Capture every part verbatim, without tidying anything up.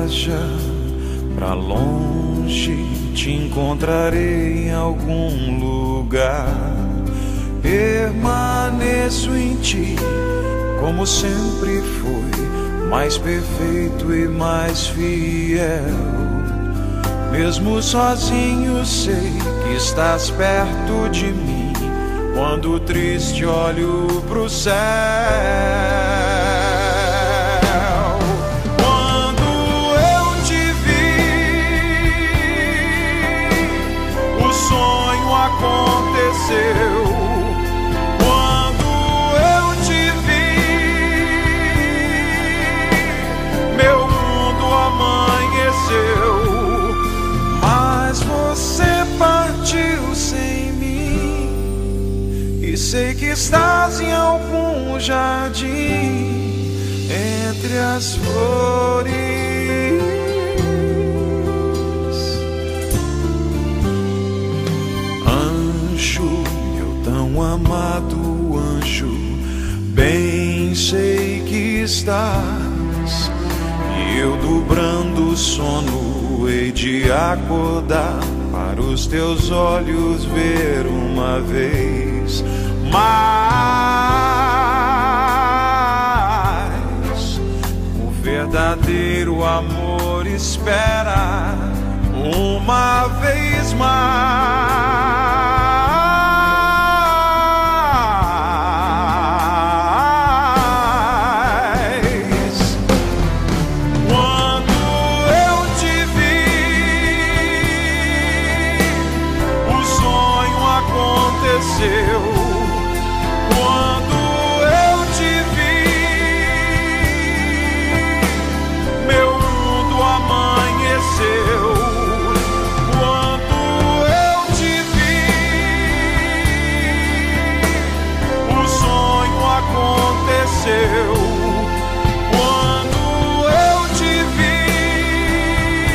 viaja pra longe, te encontrarei em algum lugar. Permaneço em ti, como sempre foi, mais perfeito e mais fiel. Mesmo sozinho sei que estás perto de mim, quando triste olho pro céu. Quando eu te vi, o sonho aconteceu. Quando eu te vi, meu mundo amanheceu. Mas você partiu sem mim, e sei que estás em algum jardim entre as flores. Anjo, meu tão amado anjo, bem sei que estás, e eu dobrando o sono hei de acordar para os teus olhos ver uma vez mais. O verdadeiro amor espera uma vez mais. Quando eu te vi, meu mundo amanheceu. Quando eu te vi, o sonho aconteceu. Quando eu te vi,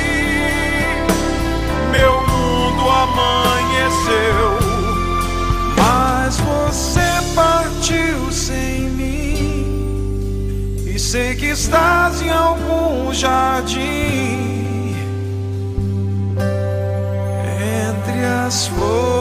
meu mundo amanheceu. Mas você partiu sem mim, e sei que estás em algum jardim entre as flores.